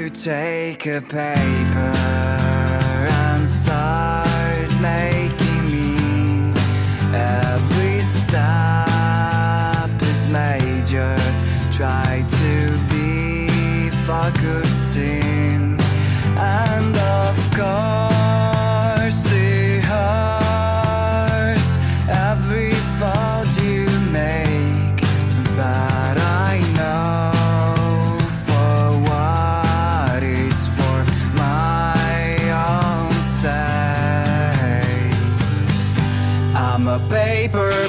you take a paper and start making me? Every step is major. Try to be focusing, and of course it hurts every fault you make, but I know for what it's for my own sake. I'm a paper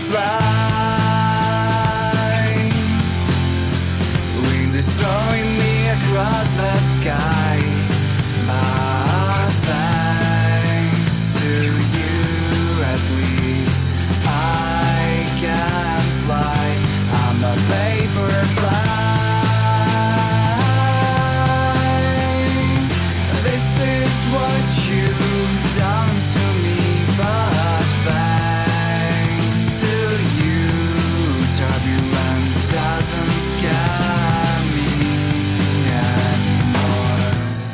blind, wind is throwing me across the sky. Thanks to you, at least I can fly. I'm a paper blind. This is what you've done to me, but thanks to you, turbulence doesn't scare me anymore.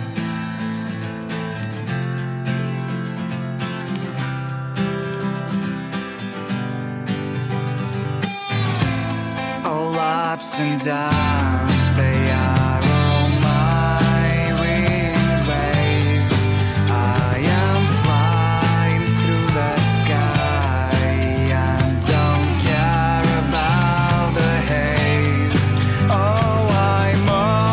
All ups and downs, they are all my wind waves. I am flying through the sky and don't care about the haze. Oh, I'm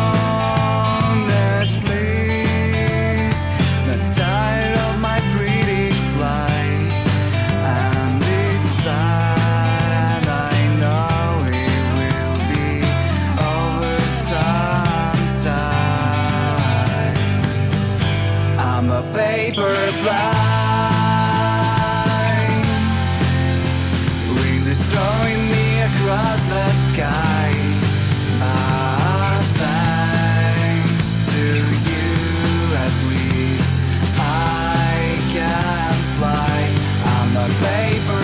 honestly not tired of my pretty flight, and it's sad, and I know it will be over sometime. I'm a paper blind, wind is throwing me across the sky. Thanks to you, at least I can fly. I'm a paper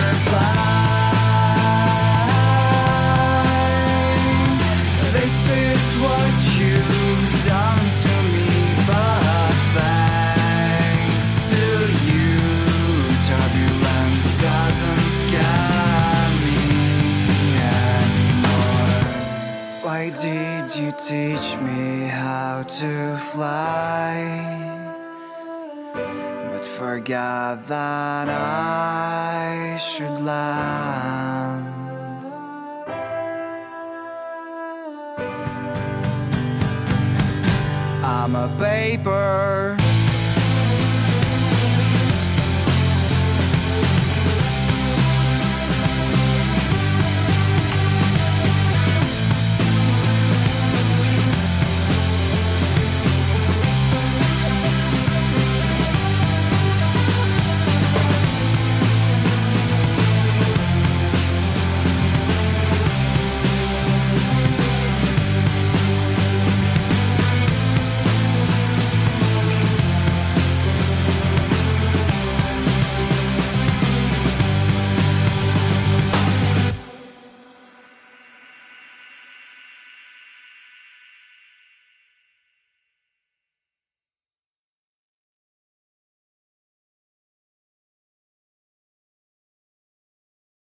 blind. This is what you've done to me, but thanks to you, turbulence doesn't scare me anymore. Why did you teach me how to fly, but forgot that I should land? I'm a paper